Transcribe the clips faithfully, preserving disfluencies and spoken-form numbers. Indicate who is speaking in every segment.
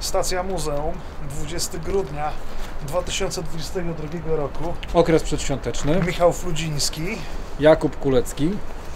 Speaker 1: Stacja Muzeum, dwudziestego grudnia dwa tysiące dwudziestego drugiego roku.
Speaker 2: Okres przedświąteczny.
Speaker 1: Michał Fludziński.
Speaker 2: Jakub Kulecki.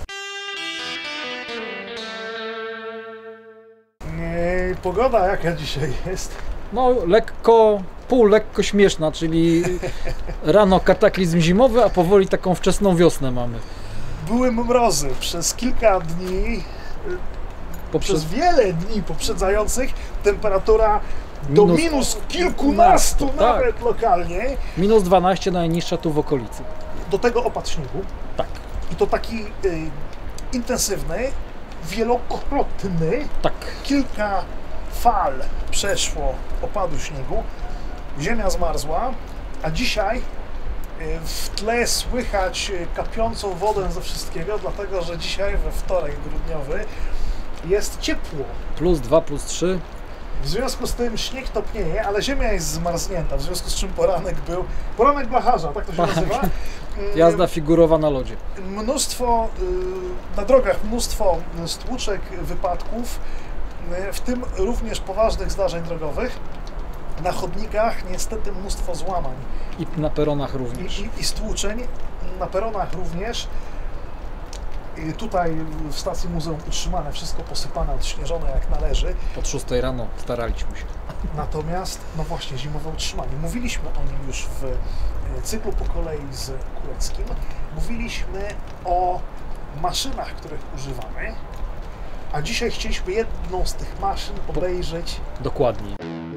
Speaker 1: Eee, pogoda jaka dzisiaj jest?
Speaker 2: No lekko, pół lekko śmieszna, czyli rano kataklizm zimowy, a powoli taką wczesną wiosnę mamy.
Speaker 1: Były mrozy przez kilka dni,
Speaker 2: Poprzez...
Speaker 1: przez wiele dni poprzedzających temperatura do minus, minus kilkunastu
Speaker 2: tak.
Speaker 1: nawet lokalnie.
Speaker 2: Minus dwanaście najniższa tu w okolicy.
Speaker 1: Do tego opad śniegu.
Speaker 2: Tak.
Speaker 1: I to taki y, intensywny, wielokrotny.
Speaker 2: Tak.
Speaker 1: Kilka fal przeszło opadu śniegu. Ziemia zmarzła, a dzisiaj y, w tle słychać kapiącą wodę ze wszystkiego, dlatego że dzisiaj we wtorek grudniowy jest ciepło.
Speaker 2: Plus dwa, plus trzy.
Speaker 1: W związku z tym śnieg topnieje, ale ziemia jest zmarznięta, w związku z czym poranek był... Poranek blacharza, tak to się nazywa?
Speaker 2: Jazda figurowa na lodzie.
Speaker 1: Mnóstwo, na drogach mnóstwo stłuczek, wypadków, w tym również poważnych zdarzeń drogowych. Na chodnikach niestety mnóstwo złamań.
Speaker 2: I na peronach również.
Speaker 1: I, i, i stłuczeń, na peronach również. I tutaj w stacji muzeum utrzymane, wszystko posypane, odśnieżone jak należy.
Speaker 2: Od szóstej rano staraliśmy się.
Speaker 1: Natomiast, no właśnie, zimowe utrzymanie. Mówiliśmy o nim już w cyklu po kolei z Kuleckim. Mówiliśmy o maszynach, których używamy. A dzisiaj chcieliśmy jedną z tych maszyn obejrzeć.
Speaker 2: Dokładnie.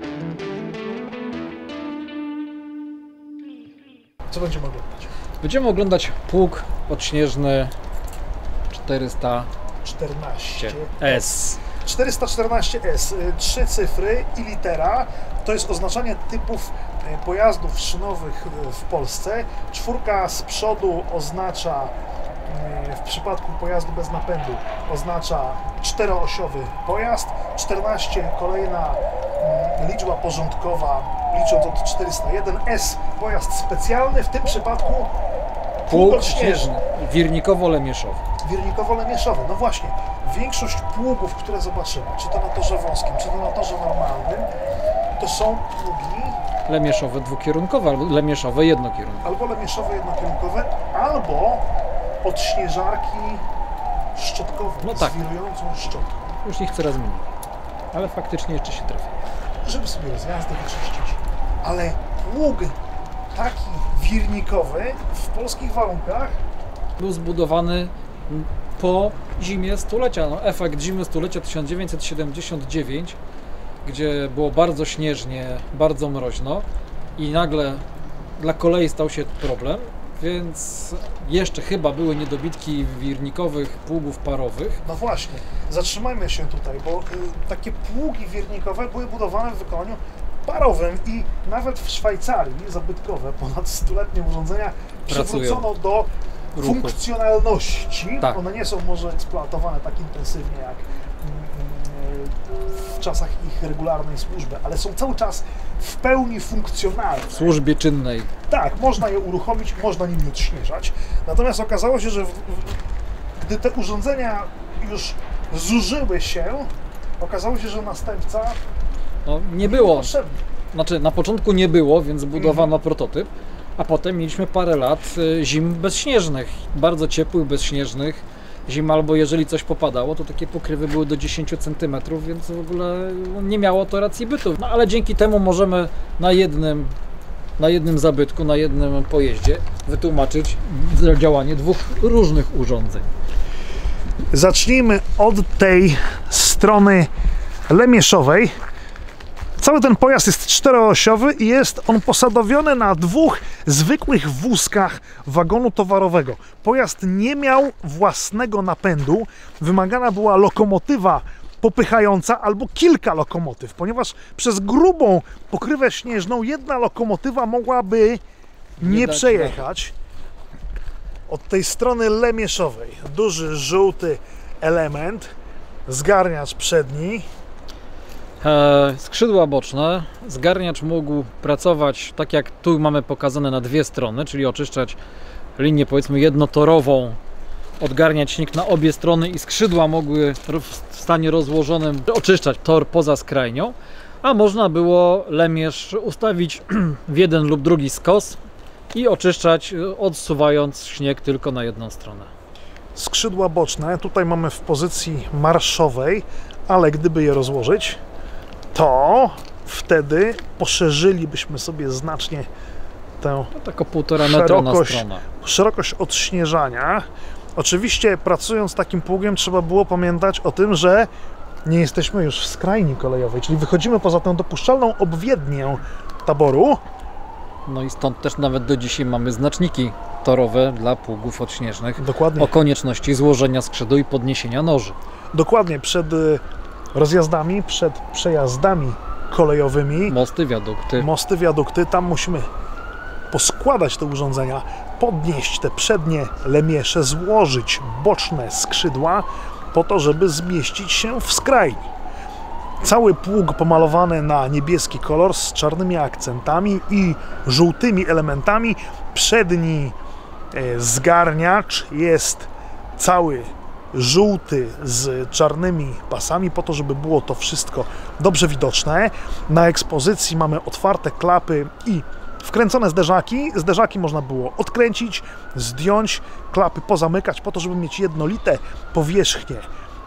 Speaker 1: Co będziemy oglądać?
Speaker 2: Będziemy oglądać pług odśnieżny czterysta czternaście S.
Speaker 1: czterysta czternaście S, trzy cyfry i litera, to jest oznaczanie typów pojazdów szynowych w Polsce. Czwórka z przodu oznacza, w przypadku pojazdu bez napędu, oznacza czteroosiowy pojazd. czternaście kolejna liczba porządkowa, licząc od czterysta jeden. S, pojazd specjalny, w tym przypadku
Speaker 2: pług odśnieżny, wirnikowo-lemieszowy.
Speaker 1: Wirnikowo-lemieszowy, no właśnie, większość pługów, które zobaczymy, czy to na torze wąskim, czy to na torze normalnym, to są pługi
Speaker 2: lemieszowe dwukierunkowe, albo lemieszowe jednokierunkowe.
Speaker 1: Albo lemieszowe jednokierunkowe, albo odśnieżarki szczotkowe,
Speaker 2: no tak,
Speaker 1: z wirującą szczotką.
Speaker 2: Już ich coraz mniej, ale faktycznie jeszcze się trafi.
Speaker 1: Żeby sobie rozjazdy wyczyścić. Ale pług taki wirnikowy w polskich warunkach
Speaker 2: był zbudowany po zimie stulecia, no, efekt zimy stulecia tysiąc dziewięćset siedemdziesiąt dziewięć, gdzie było bardzo śnieżnie, bardzo mroźno i nagle dla kolei stał się problem, więc jeszcze chyba były niedobitki wirnikowych pługów parowych.
Speaker 1: No właśnie, zatrzymajmy się tutaj, bo y, takie pługi wirnikowe były budowane w wykonaniu parowym i nawet w Szwajcarii zabytkowe, ponad stuletnie urządzenia przywrócono do ruchu, funkcjonalności. Tak. One nie są może eksploatowane tak intensywnie jak w czasach ich regularnej służby, ale są cały czas w pełni funkcjonalne.
Speaker 2: W służbie czynnej.
Speaker 1: Tak, można je uruchomić, można nimi odśnieżać. Natomiast okazało się, że w, w, gdy te urządzenia już zużyły się, okazało się, że następca
Speaker 2: no, nie, nie było. Potrzebny. Znaczy, na początku nie było, więc zbudowano mm. prototyp, a potem mieliśmy parę lat zim bezśnieżnych, bardzo ciepłych, bezśnieżnych zim, albo jeżeli coś popadało, to takie pokrywy były do dziesięciu centymetrów, więc w ogóle nie miało to racji bytu. No, ale dzięki temu możemy na jednym, na jednym zabytku, na jednym pojeździe wytłumaczyć działanie dwóch różnych urządzeń.
Speaker 1: Zacznijmy od tej strony lemieszowej. Cały ten pojazd jest czteroosiowy i jest on posadowiony na dwóch zwykłych wózkach wagonu towarowego. Pojazd nie miał własnego napędu, wymagana była lokomotywa popychająca albo kilka lokomotyw, ponieważ przez grubą pokrywę śnieżną jedna lokomotywa mogłaby nie, nie przejechać. Od tej strony lemieszowej duży żółty element, zgarniacz przedni.
Speaker 2: Skrzydła boczne, zgarniacz mógł pracować tak jak tu mamy pokazane na dwie strony, czyli oczyszczać linię powiedzmy jednotorową, odgarniać śnieg na obie strony i skrzydła mogły w stanie rozłożonym oczyszczać tor poza skrajnią. A można było lemierz ustawić w jeden lub drugi skos i oczyszczać, odsuwając śnieg tylko na jedną stronę.
Speaker 1: Skrzydła boczne tutaj mamy w pozycji marszowej, ale gdyby je rozłożyć, to wtedy poszerzylibyśmy sobie znacznie tę
Speaker 2: To tak o półtora metra na
Speaker 1: szerokość,
Speaker 2: stronę.
Speaker 1: szerokość odśnieżania. Oczywiście pracując takim pługiem trzeba było pamiętać o tym, że nie jesteśmy już w skrajni kolejowej, czyli wychodzimy poza tę dopuszczalną obwiednię taboru.
Speaker 2: No i stąd też nawet do dzisiaj mamy znaczniki torowe dla pługów odśnieżnych
Speaker 1: Dokładnie.
Speaker 2: o konieczności złożenia skrzydła i podniesienia noży.
Speaker 1: Dokładnie, przed y, rozjazdami, przed przejazdami kolejowymi,
Speaker 2: Mosty, wiadukty.
Speaker 1: mosty, wiadukty, tam musimy poskładać te urządzenia, podnieść te przednie lemiesze, złożyć boczne skrzydła po to, żeby zmieścić się w skrajni. Cały pług pomalowany na niebieski kolor z czarnymi akcentami i żółtymi elementami. Przedni e, zgarniacz jest cały żółty z czarnymi pasami po to, żeby było to wszystko dobrze widoczne. Na ekspozycji mamy otwarte klapy i wkręcone zderzaki. Zderzaki można było odkręcić, zdjąć, klapy pozamykać po to, żeby mieć jednolite powierzchnie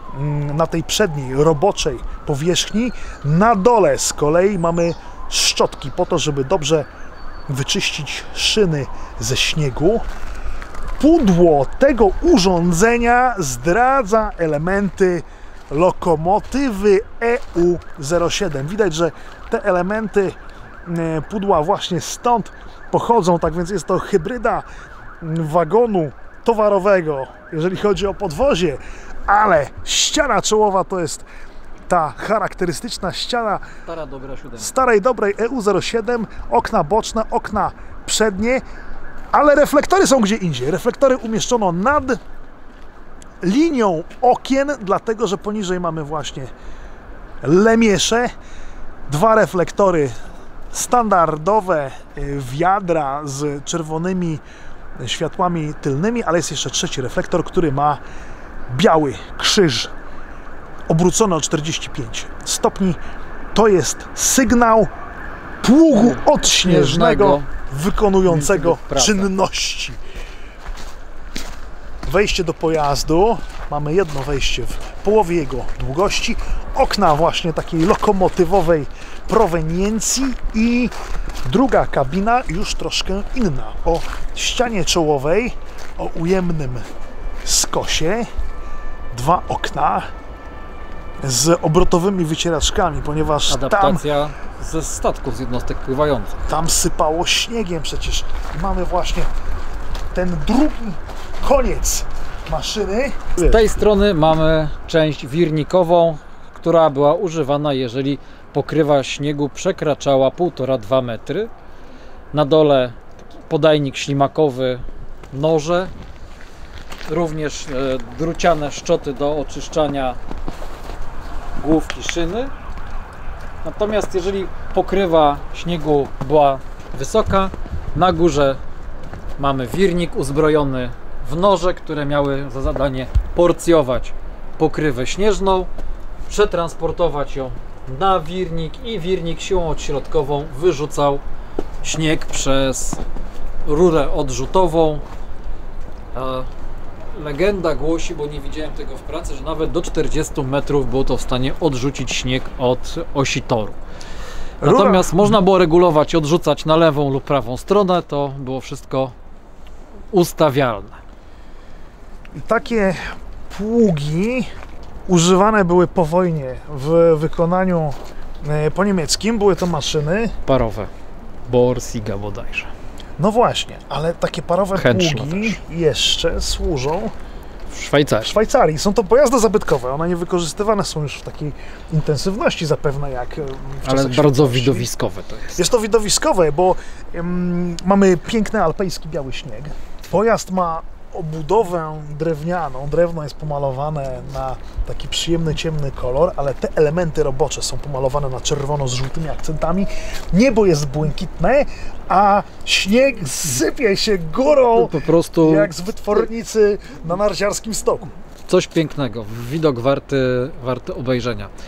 Speaker 1: na tej przedniej, roboczej powierzchni. Na dole z kolei mamy szczotki po to, żeby dobrze wyczyścić szyny ze śniegu. Pudło tego urządzenia zdradza elementy lokomotywy E U zero siedem. Widać, że te elementy pudła właśnie stąd pochodzą, tak więc jest to hybryda wagonu towarowego, jeżeli chodzi o podwozie, ale ściana czołowa to jest ta charakterystyczna ściana
Speaker 2: Stara dobra siódemka.
Speaker 1: starej dobrej E U zero siedem, okna boczne, okna przednie, ale reflektory są gdzie indziej. Reflektory umieszczono nad linią okien, dlatego że poniżej mamy właśnie lemiesze. Dwa reflektory standardowe, wiadra z czerwonymi światłami tylnymi, ale jest jeszcze trzeci reflektor, który ma biały krzyż obrócony o czterdzieści pięć stopni. To jest sygnał pługu odśnieżnego wykonującego czynności. Wejście do pojazdu. Mamy jedno wejście w połowie jego długości. Okna właśnie takiej lokomotywowej proweniencji i druga kabina już troszkę inna. O ścianie czołowej, o ujemnym skosie. Dwa okna z obrotowymi wycieraczkami, ponieważ
Speaker 2: Adaptacja
Speaker 1: tam,
Speaker 2: ze statków, z jednostek pływających.
Speaker 1: tam sypało śniegiem przecież. I mamy właśnie ten drugi koniec maszyny.
Speaker 2: Z tej strony mamy część wirnikową, która była używana, jeżeli pokrywa śniegu przekraczała półtora do dwóch metry. Na dole podajnik ślimakowy, noże, również e, druciane szczoty do oczyszczania główki szyny. Natomiast jeżeli pokrywa śniegu była wysoka, na górze mamy wirnik uzbrojony w noże, które miały za zadanie porcjować pokrywę śnieżną, przetransportować ją na wirnik i wirnik siłą odśrodkową wyrzucał śnieg przez rurę odrzutową. Legenda głosi, bo nie widziałem tego w pracy, że nawet do czterdziestu metrów było to w stanie odrzucić śnieg od osi toru. Natomiast Rura. można było regulować, odrzucać na lewą lub prawą stronę, to było wszystko ustawialne.
Speaker 1: Takie pługi używane były po wojnie w wykonaniu po niemieckim. Były to maszyny
Speaker 2: parowe, Borsiga bodajże.
Speaker 1: No właśnie, ale takie parowe
Speaker 2: Henschel
Speaker 1: pługi też jeszcze służą
Speaker 2: w Szwajcarii.
Speaker 1: w Szwajcarii. Są to pojazdy zabytkowe, one nie wykorzystywane są już w takiej intensywności zapewne jak w
Speaker 2: Ale
Speaker 1: czasach
Speaker 2: bardzo
Speaker 1: świetności.
Speaker 2: widowiskowe to jest.
Speaker 1: Jest to widowiskowe, bo um, mamy piękny alpejski biały śnieg. Pojazd ma obudowę drewnianą, drewno jest pomalowane na taki przyjemny, ciemny kolor, ale te elementy robocze są pomalowane na czerwono z żółtymi akcentami. Niebo jest błękitne, a śnieg sypie się górą
Speaker 2: po prostu
Speaker 1: jak z wytwornicy na narciarskim stoku.
Speaker 2: Coś pięknego, widok warty, warty obejrzenia.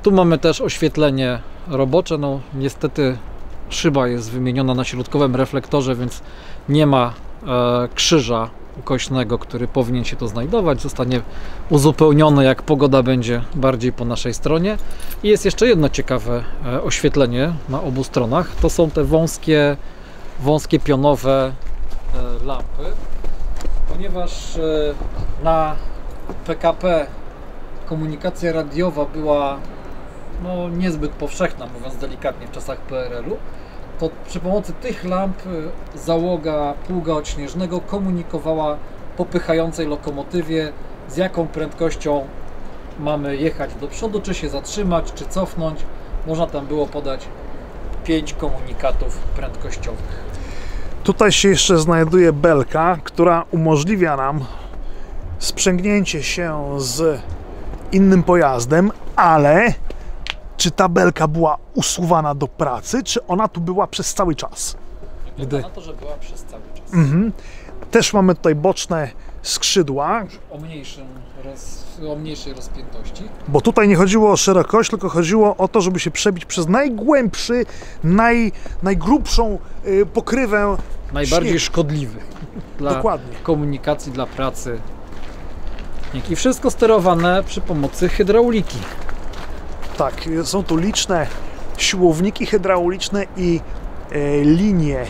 Speaker 2: Tu mamy też oświetlenie robocze. No, niestety szyba jest wymieniona na środkowym reflektorze, więc nie ma e, krzyża ukośnego, który powinien się tu znajdować. Zostanie uzupełniony, jak pogoda będzie bardziej po naszej stronie. I jest jeszcze jedno ciekawe e, oświetlenie na obu stronach. To są te wąskie, wąskie pionowe e, lampy. Ponieważ e, na P K P komunikacja radiowa była no, niezbyt powszechna, mówiąc delikatnie, w czasach P R L u, to przy pomocy tych lamp załoga pługa odśnieżnego komunikowała popychającej lokomotywie, z jaką prędkością mamy jechać do przodu, czy się zatrzymać, czy cofnąć. Można tam było podać pięć komunikatów prędkościowych.
Speaker 1: Tutaj się jeszcze znajduje belka, która umożliwia nam sprzęgnięcie się z innym pojazdem, ale czy ta belka była usuwana do pracy, czy ona tu była przez cały czas?
Speaker 2: Wygląda Gdy... na to, że była przez cały czas.
Speaker 1: Mhm. Też mamy tutaj boczne skrzydła.
Speaker 2: O, mniejszym roz... o mniejszej rozpiętości.
Speaker 1: Bo tutaj nie chodziło o szerokość, tylko chodziło o to, żeby się przebić przez najgłębszy, naj... najgrubszą yy, pokrywę.
Speaker 2: Najbardziej
Speaker 1: śniegu.
Speaker 2: Szkodliwy dla
Speaker 1: Dokładnie.
Speaker 2: komunikacji, dla pracy. I wszystko sterowane przy pomocy hydrauliki.
Speaker 1: Tak, są tu liczne siłowniki hydrauliczne i e, linie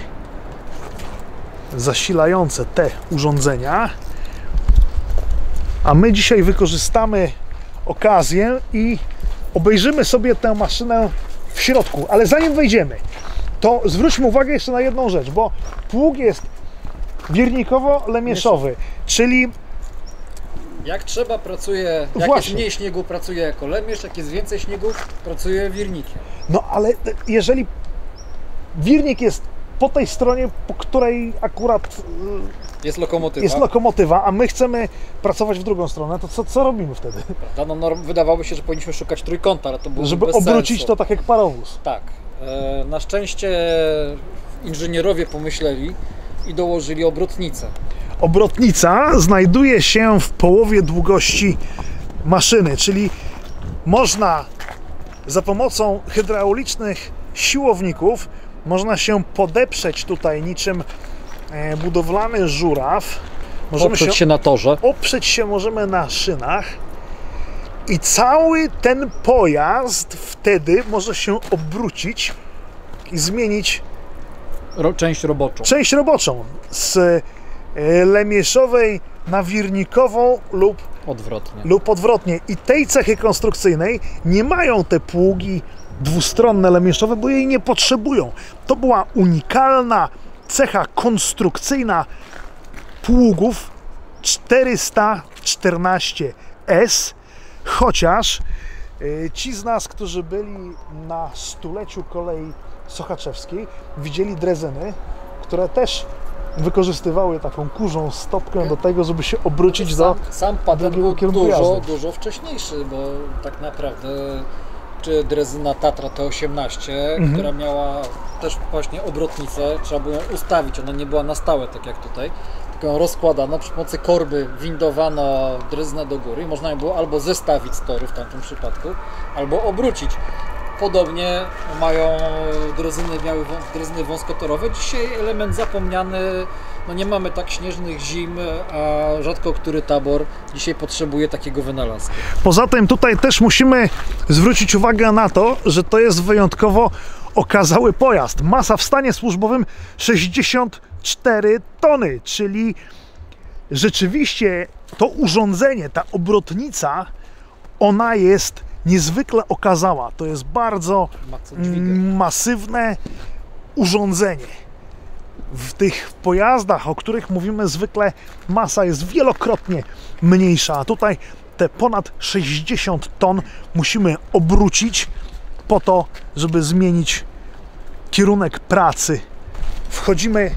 Speaker 1: zasilające te urządzenia. A my dzisiaj wykorzystamy okazję i obejrzymy sobie tę maszynę w środku. Ale zanim wejdziemy, to zwróćmy uwagę jeszcze na jedną rzecz, bo pług jest wirnikowo-lemieszowy, czyli
Speaker 2: jak trzeba pracuje, jak
Speaker 1: Właśnie.
Speaker 2: jest mniej śniegu, pracuje jako lemiesz, jak jest więcej śniegu, pracuje wirnikiem.
Speaker 1: No ale jeżeli wirnik jest po tej stronie, po której akurat
Speaker 2: jest lokomotywa,
Speaker 1: jest lokomotywa, a my chcemy pracować w drugą stronę, to co, co robimy wtedy?
Speaker 2: No, no, wydawałoby się, że powinniśmy szukać trójkąta, ale to byłoby
Speaker 1: Żeby
Speaker 2: bez
Speaker 1: obrócić
Speaker 2: sensu.
Speaker 1: to tak jak parowóz.
Speaker 2: Tak. E, na szczęście inżynierowie pomyśleli i dołożyli obrotnicę.
Speaker 1: Obrotnica znajduje się w połowie długości maszyny, czyli można za pomocą hydraulicznych siłowników można się podeprzeć tutaj niczym budowlany żuraw. Możemy
Speaker 2: oprzeć się, się na torze.
Speaker 1: Oprzeć się możemy na szynach i cały ten pojazd wtedy może się obrócić i zmienić
Speaker 2: Ro, część roboczą.
Speaker 1: Część roboczą z lemieszowej na wirnikową lub
Speaker 2: odwrotnie.
Speaker 1: lub odwrotnie. I tej cechy konstrukcyjnej nie mają te pługi dwustronne lemieszowe, bo jej nie potrzebują. To była unikalna cecha konstrukcyjna pługów czterysta czternaście S, chociaż ci z nas, którzy byli na stuleciu kolei sochaczewskiej, widzieli drezyny, które też wykorzystywały taką kurzą stopkę do tego, żeby się obrócić
Speaker 2: sam,
Speaker 1: do
Speaker 2: sam patent był
Speaker 1: kierunku
Speaker 2: dużo,
Speaker 1: jazdy.
Speaker 2: dużo wcześniejszy, bo tak naprawdę czy drezyna Tatra T osiemnaście, mhm. która miała też właśnie obrotnicę, trzeba było ją ustawić, ona nie była na stałe, tak jak tutaj, tylko ją rozkładano, przy pomocy korby windowano drezynę do góry i można ją było albo zestawić z toru w tamtym przypadku, albo obrócić. Podobnie mają drezyny, miały drezyny wąskotorowe. Dzisiaj element zapomniany, no nie mamy tak śnieżnych zim, a rzadko który tabor dzisiaj potrzebuje takiego wynalazku.
Speaker 1: Poza tym tutaj też musimy zwrócić uwagę na to, że to jest wyjątkowo okazały pojazd. Masa w stanie służbowym sześćdziesiąt cztery tony, czyli rzeczywiście to urządzenie, ta obrotnica, ona jest niezwykle okazała. To jest bardzo masywne urządzenie. W tych pojazdach, o których mówimy zwykle, masa jest wielokrotnie mniejsza, a tutaj te ponad sześćdziesiąt ton musimy obrócić po to, żeby zmienić kierunek pracy. Wchodzimy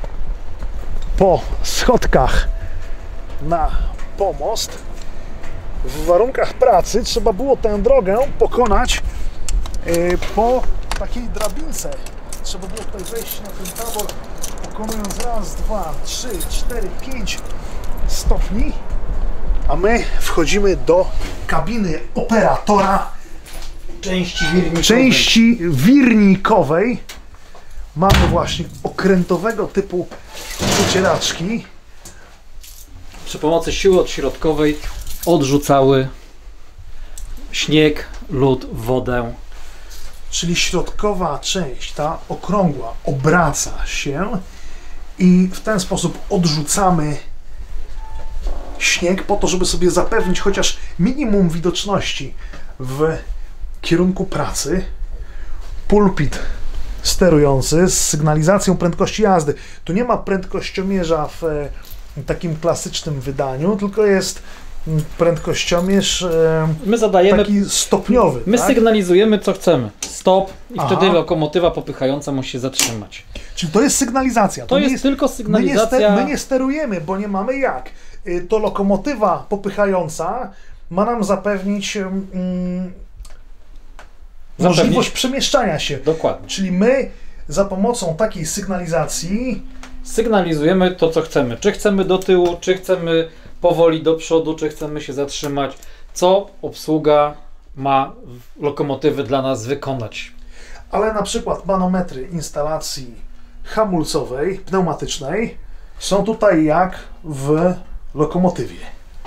Speaker 1: po schodkach na pomost. W warunkach pracy trzeba było tę drogę pokonać yy, po takiej drabince. Trzeba było tutaj wejść na ten tabor, pokonując raz, dwa, trzy, cztery, pięć stopni, a my wchodzimy do kabiny operatora,
Speaker 2: części wirnikowej.
Speaker 1: części wirnikowej mamy właśnie okrętowego typu wycieraczki.
Speaker 2: Przy pomocy siły odśrodkowej odrzucały śnieg, lód, wodę.
Speaker 1: Czyli środkowa część, ta okrągła, obraca się i w ten sposób odrzucamy śnieg po to, żeby sobie zapewnić chociaż minimum widoczności w kierunku pracy. Pulpit sterujący z sygnalizacją prędkości jazdy. Tu nie ma prędkościomierza w takim klasycznym wydaniu, tylko jest prędkościomierz
Speaker 2: My zadajemy,
Speaker 1: taki stopniowy.
Speaker 2: my
Speaker 1: tak?
Speaker 2: sygnalizujemy co chcemy. Stop i
Speaker 1: Aha.
Speaker 2: wtedy lokomotywa popychająca musi się zatrzymać.
Speaker 1: Czyli to jest sygnalizacja.
Speaker 2: To,
Speaker 1: nie
Speaker 2: jest, tylko sygnalizacja.
Speaker 1: My nie, ster, my nie sterujemy, bo nie mamy jak. To lokomotywa popychająca ma nam zapewnić mm, możliwość przemieszczania się.
Speaker 2: Dokładnie.
Speaker 1: Czyli my za pomocą takiej sygnalizacji
Speaker 2: Sygnalizujemy to, co chcemy. Czy chcemy do tyłu, czy chcemy powoli do przodu, czy chcemy się zatrzymać. Co obsługa ma lokomotywy dla nas wykonać.
Speaker 1: ale na przykład manometry instalacji hamulcowej, pneumatycznej są tutaj jak w lokomotywie.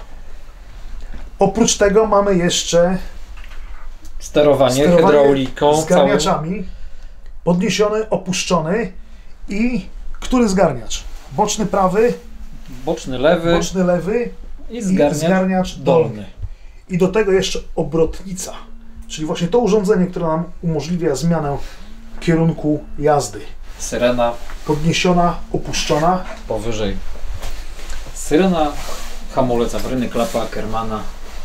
Speaker 1: Oprócz tego mamy jeszcze
Speaker 2: Sterowanie,
Speaker 1: sterowanie
Speaker 2: hydrauliką,
Speaker 1: zgarniaczami,
Speaker 2: całym...
Speaker 1: podniesiony, opuszczony i który zgarniacz? Boczny prawy,
Speaker 2: boczny lewy,
Speaker 1: boczny lewy
Speaker 2: i
Speaker 1: i
Speaker 2: zgarniacz,
Speaker 1: zgarniacz
Speaker 2: dolny.
Speaker 1: dolny. I do tego jeszcze obrotnica, czyli właśnie to urządzenie, które nam umożliwia zmianę kierunku jazdy.
Speaker 2: Syrena
Speaker 1: Podniesiona, opuszczona.
Speaker 2: powyżej. Syrena, hamulec awaryjny, klapa Ackermana.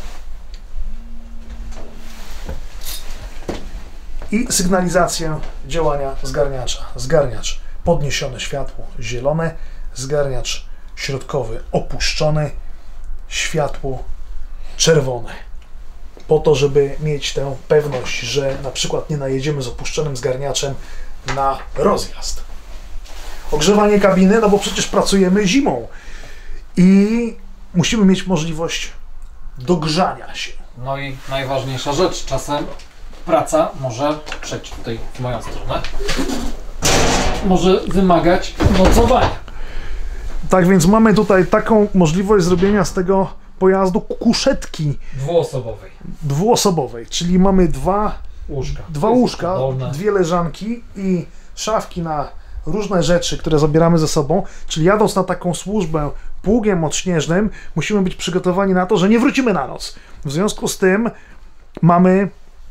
Speaker 1: I sygnalizację działania zgarniacza. Zgarniacz podniesione światło zielone, zgarniacz środkowy opuszczony, światło czerwone. Po to, żeby mieć tę pewność, że na przykład nie najedziemy z opuszczonym zgarniaczem na rozjazd. Ogrzewanie kabiny, no bo przecież pracujemy zimą i musimy mieć możliwość dogrzania się.
Speaker 2: No i najważniejsza rzecz, czasem praca może, przejść tutaj w moją stronę, może wymagać nocowania.
Speaker 1: Tak więc mamy tutaj taką możliwość zrobienia z tego pojazdu kuszetki
Speaker 2: Dwuosobowej.
Speaker 1: dwuosobowej, czyli mamy dwa,
Speaker 2: Łóżka.
Speaker 1: dwa łóżka,
Speaker 2: Dolne.
Speaker 1: dwie leżanki i szafki na różne rzeczy, które zabieramy ze sobą, czyli jadąc na taką służbę pługiem odśnieżnym, musimy być przygotowani na to, że nie wrócimy na noc. W związku z tym mamy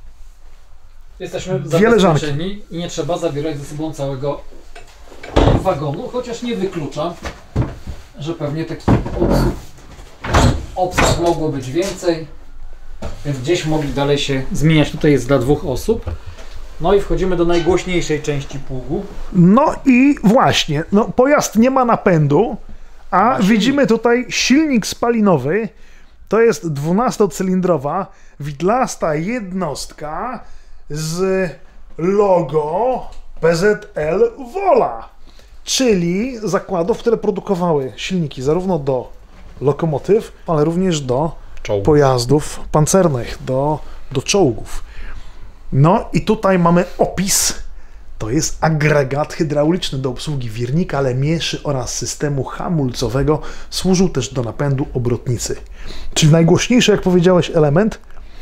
Speaker 2: Jesteśmy
Speaker 1: dwie leżanki.
Speaker 2: zabezpieczeni i nie trzeba zabierać ze sobą całego wagonu, chociaż nie wykluczam, że pewnie takich obsług, obsług mogło być więcej, więc gdzieś mogli dalej się zmieniać. Tutaj jest dla dwóch osób. No i wchodzimy do najgłośniejszej części pługu.
Speaker 1: No i właśnie, no pojazd nie ma napędu, a
Speaker 2: Ma silnik.
Speaker 1: widzimy tutaj silnik spalinowy. To jest dwunastocylindrowa, widlasta jednostka z logo P Z L Wola, czyli zakładów, które produkowały silniki zarówno do lokomotyw, ale również do
Speaker 2: Czołg.
Speaker 1: pojazdów pancernych, do, do czołgów. No i tutaj mamy opis. To jest agregat hydrauliczny do obsługi wirnika, lemieszy oraz systemu hamulcowego. Służył też do napędu obrotnicy. Czyli najgłośniejszy, jak powiedziałeś, element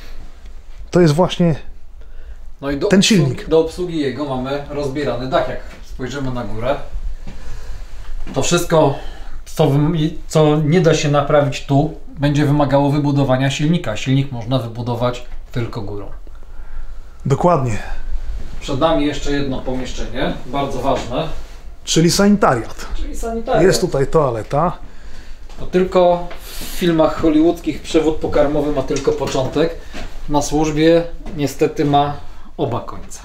Speaker 1: to jest właśnie
Speaker 2: No i do
Speaker 1: ten
Speaker 2: obsługi,
Speaker 1: silnik.
Speaker 2: do obsługi jego mamy rozbierany dach. Jak spojrzymy na górę, to wszystko, co, wym- co nie da się naprawić tu, będzie wymagało wybudowania silnika. Silnik można wybudować tylko górą.
Speaker 1: Dokładnie,
Speaker 2: Przed nami jeszcze jedno pomieszczenie, bardzo ważne,
Speaker 1: czyli sanitariat.
Speaker 2: czyli sanitarium.
Speaker 1: Jest tutaj toaleta.
Speaker 2: To tylko w filmach hollywoodzkich przewód pokarmowy ma tylko początek. Na służbie niestety ma oba końce.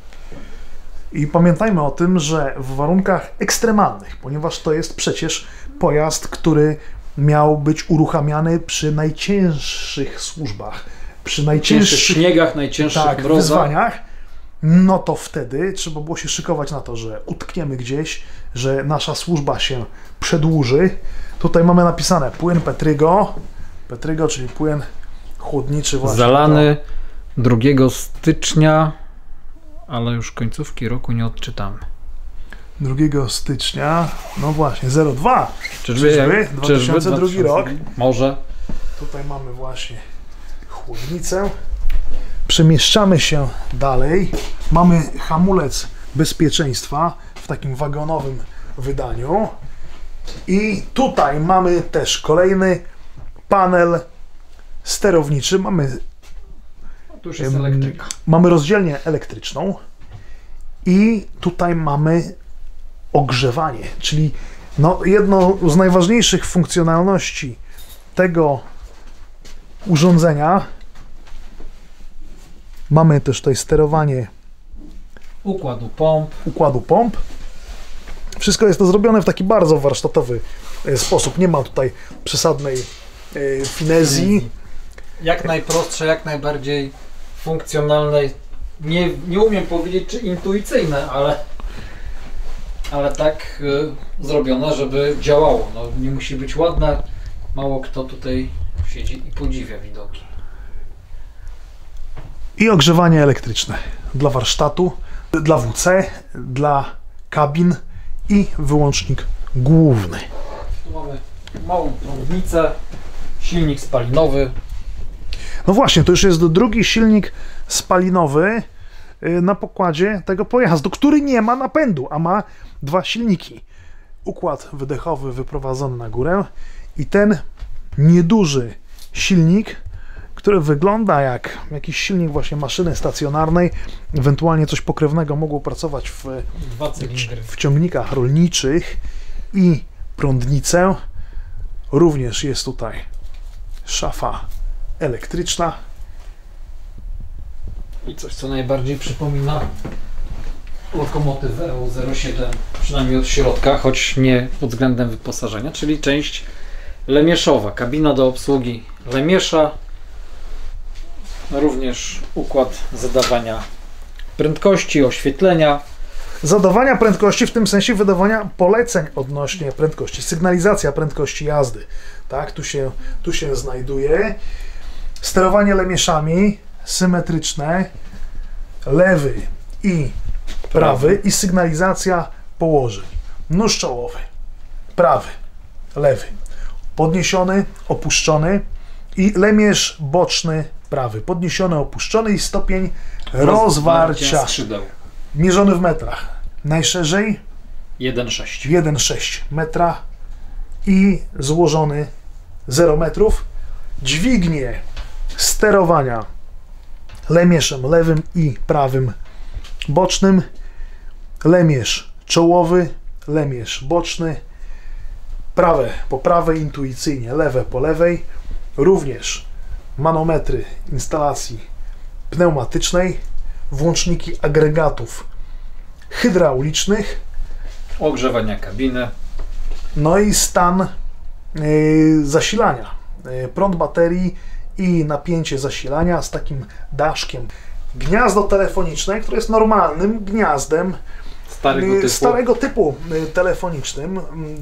Speaker 1: I pamiętajmy o tym, że w warunkach ekstremalnych, ponieważ to jest przecież pojazd, który miał być uruchamiany przy najcięższych służbach, przy
Speaker 2: W cięższych
Speaker 1: najcięższych
Speaker 2: śniegach, najcięższych
Speaker 1: tak,
Speaker 2: mrozach.
Speaker 1: wyzwaniach, no to wtedy trzeba było się szykować na to, że utkniemy gdzieś, że nasza służba się przedłuży. Tutaj mamy napisane płyn Petrygo, Petrygo, czyli płyn chłodniczy właśnie
Speaker 2: Zalany drugiego stycznia, ale już końcówki roku nie odczytamy.
Speaker 1: drugiego stycznia, no właśnie, zero dwa.
Speaker 2: Czyżby,
Speaker 1: Czyżby? dwa tysiące drugi rok.
Speaker 2: Może.
Speaker 1: Tutaj mamy właśnie chłodnicę. Przemieszczamy się dalej. Mamy hamulec bezpieczeństwa w takim wagonowym wydaniu. I tutaj mamy też kolejny panel sterowniczy. Mamy,
Speaker 2: tu już jest elektryka.
Speaker 1: Mamy rozdzielnię elektryczną. I tutaj mamy ogrzewanie, czyli no, jedną z najważniejszych funkcjonalności tego urządzenia. Mamy też tutaj sterowanie
Speaker 2: układu pomp.
Speaker 1: układu pomp. Wszystko jest to zrobione w taki bardzo warsztatowy sposób. Nie ma tutaj przesadnej e, finezji.
Speaker 2: Jak najprostsze, jak najbardziej funkcjonalne. Nie, nie umiem powiedzieć, czy intuicyjne, ale, ale tak y, zrobione, żeby działało. No, nie musi być ładne. Mało kto tutaj siedzi i podziwia widoki.
Speaker 1: I ogrzewanie elektryczne dla warsztatu, dla W C, dla kabin i wyłącznik główny.
Speaker 2: Tu mamy małą prądnicę, silnik spalinowy.
Speaker 1: No właśnie, to już jest drugi silnik spalinowy na pokładzie tego pojazdu, który nie ma napędu, a ma dwa silniki. Układ wydechowy wyprowadzony na górę i ten nieduży silnik, który wygląda jak jakiś silnik właśnie maszyny stacjonarnej, ewentualnie coś pokrewnego mogło pracować w,
Speaker 2: Dwa cylindry.
Speaker 1: w ciągnikach rolniczych i prądnicę. Również jest tutaj szafa elektryczna.
Speaker 2: I coś, co najbardziej przypomina lokomotywę E U zero siedem, przynajmniej od środka, choć nie pod względem wyposażenia, czyli część lemieszowa, kabina do obsługi lemiesza, również układ zadawania prędkości, oświetlenia.
Speaker 1: Zadawania prędkości w tym sensie wydawania poleceń odnośnie prędkości, sygnalizacja prędkości jazdy. Tak, tu się, tu się znajduje. Sterowanie lemieszami symetryczne, lewy i prawy i sygnalizacja położeń. Nóż czołowy, prawy, lewy, podniesiony, opuszczony i lemierz boczny, prawy, podniesiony, opuszczony i stopień rozwarcia
Speaker 2: skrzydeł.
Speaker 1: Mierzony w metrach. Najszerzej
Speaker 2: jeden przecinek sześć.
Speaker 1: jeden przecinek sześć metra i złożony zero metrów. Dźwignie sterowania lemieszem lewym i prawym bocznym, lemierz czołowy, lemierz boczny, prawe po prawej intuicyjnie, lewe po lewej, również manometry instalacji pneumatycznej, włączniki agregatów hydraulicznych,
Speaker 2: ogrzewania kabiny,
Speaker 1: no i stan yy, zasilania, yy, prąd baterii i napięcie zasilania z takim daszkiem. Gniazdo telefoniczne, które jest normalnym gniazdem
Speaker 2: starego typu,
Speaker 1: starego typu telefonicznym,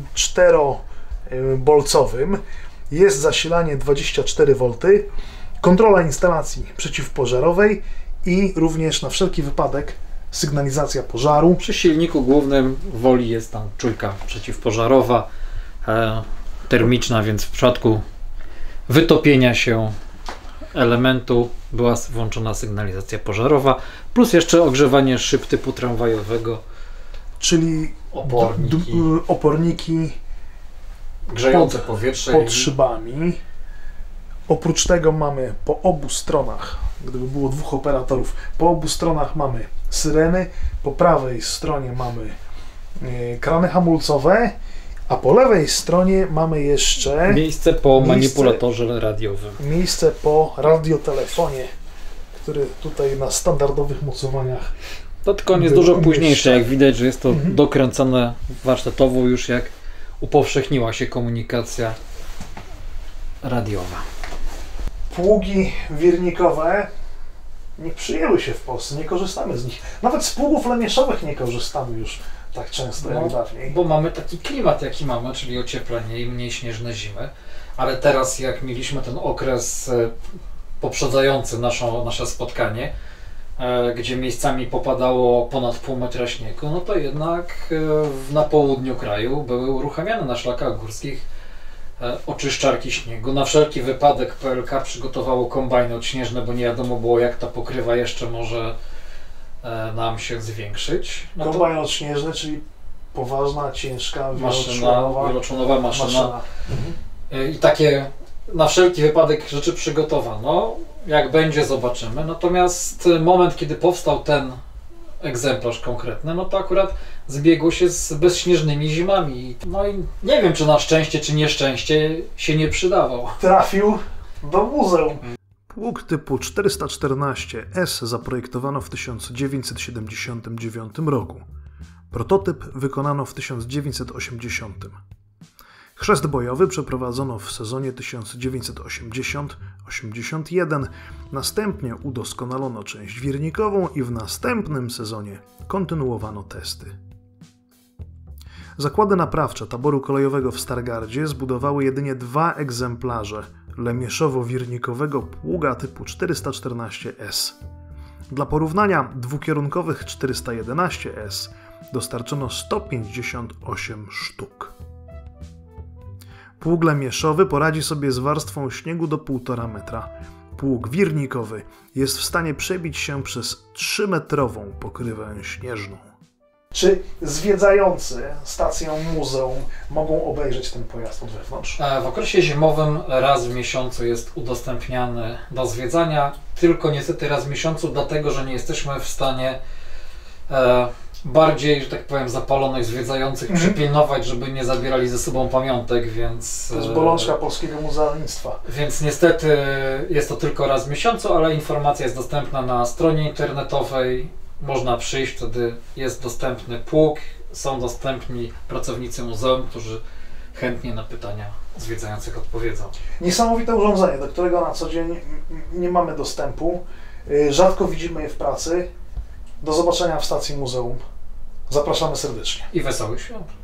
Speaker 1: czterobolcowym. Jest zasilanie dwadzieścia cztery wolty, kontrola instalacji przeciwpożarowej i również na wszelki wypadek sygnalizacja pożaru.
Speaker 2: Przy silniku głównym woli jest tam czujka przeciwpożarowa, e, termiczna, więc w przypadku wytopienia się elementu była włączona sygnalizacja pożarowa, plus jeszcze ogrzewanie szyb typu tramwajowego,
Speaker 1: czyli
Speaker 2: oporniki,
Speaker 1: oporniki
Speaker 2: grzejące
Speaker 1: pod,
Speaker 2: powietrze
Speaker 1: pod
Speaker 2: i...
Speaker 1: szybami. Oprócz tego mamy po obu stronach, gdyby było dwóch operatorów, po obu stronach mamy syreny, po prawej stronie mamy y, krany hamulcowe, a po lewej stronie mamy jeszcze
Speaker 2: miejsce po miejsce, manipulatorze radiowym.
Speaker 1: Miejsce po radiotelefonie, który tutaj na standardowych mocowaniach.
Speaker 2: To tylko on jest dużo późniejsze, jak widać, że jest to mhm. dokręcone warsztatowo już, jak upowszechniła się komunikacja radiowa.
Speaker 1: Pługi wirnikowe nie przyjęły się w Polsce, nie korzystamy z nich. Nawet z pługów lemieszowych nie korzystamy już tak często
Speaker 2: no,
Speaker 1: jak dawniej.
Speaker 2: Bo mamy taki klimat, jaki mamy, czyli ocieplenie i mniej śnieżne zimy. Ale teraz, jak mieliśmy ten okres poprzedzający naszą, nasze spotkanie, gdzie miejscami popadało ponad pół metra śniegu, no to jednak na południu kraju były uruchamiane na szlakach górskich oczyszczarki śniegu. Na wszelki wypadek P L K przygotowało kombajny odśnieżne, bo nie wiadomo było, jak ta pokrywa jeszcze może nam się zwiększyć. No
Speaker 1: Kombajn odśnieżny, czyli poważna, ciężka,
Speaker 2: maszyna, wieloczłonowa maszyna. maszyna. Mhm. I takie na wszelki wypadek rzeczy przygotowano. Jak będzie, zobaczymy. Natomiast moment, kiedy powstał ten egzemplarz konkretny, no to akurat zbiegło się z bezśnieżnymi zimami. No i nie wiem, czy na szczęście, czy nieszczęście się nie przydawał.
Speaker 1: Trafił do muzeum. Pług typu czterysta czternaście S zaprojektowano w tysiąc dziewięćset siedemdziesiątym dziewiątym roku. Prototyp wykonano w tysiąc dziewięćset osiemdziesiątym. Chrzest bojowy przeprowadzono w sezonie tysiąc dziewięćset osiemdziesiąt osiemdziesiąt jeden, następnie udoskonalono część wirnikową i w następnym sezonie kontynuowano testy. Zakłady naprawcze taboru kolejowego w Stargardzie zbudowały jedynie dwa egzemplarze lemieszowo-wirnikowego pługa typu czterysta czternaście S. Dla porównania dwukierunkowych czterysta jedenaście S dostarczono sto pięćdziesiąt osiem sztuk. Pług lemieszowy poradzi sobie z warstwą śniegu do półtora metra. Pług wirnikowy jest w stanie przebić się przez trzymetrową pokrywę śnieżną. Czy zwiedzający stację muzeum mogą obejrzeć ten pojazd od wewnątrz?
Speaker 2: W okresie zimowym raz w miesiącu jest udostępniany do zwiedzania, tylko niestety raz w miesiącu, dlatego że nie jesteśmy w stanie e, bardziej, że tak powiem, zapalonych zwiedzających mm. przypilnować, żeby nie zabierali ze sobą pamiątek, więc...
Speaker 1: To jest bolączka polskiego muzealnictwa.
Speaker 2: Więc niestety jest to tylko raz w miesiącu, ale informacja jest dostępna na stronie internetowej. Można przyjść, wtedy jest dostępny pług, są dostępni pracownicy muzeum, którzy chętnie na pytania zwiedzających odpowiedzą.
Speaker 1: Niesamowite urządzenie, do którego na co dzień nie mamy dostępu. Rzadko widzimy je w pracy. Do zobaczenia w stacji muzeum. Zapraszamy serdecznie.
Speaker 2: I wesołych świąt.